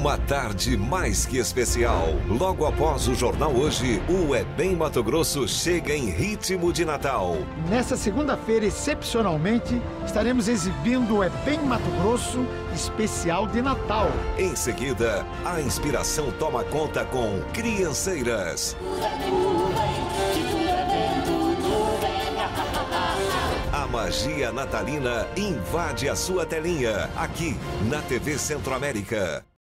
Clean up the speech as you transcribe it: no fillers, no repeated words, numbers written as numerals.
Uma tarde mais que especial. Logo após o Jornal Hoje, o É Bem Mato Grosso chega em ritmo de Natal. Nessa segunda-feira, excepcionalmente, estaremos exibindo o É Bem Mato Grosso especial de Natal. Em seguida, a inspiração toma conta com Crianceiras. A magia natalina invade a sua telinha, aqui na TV Centro-América.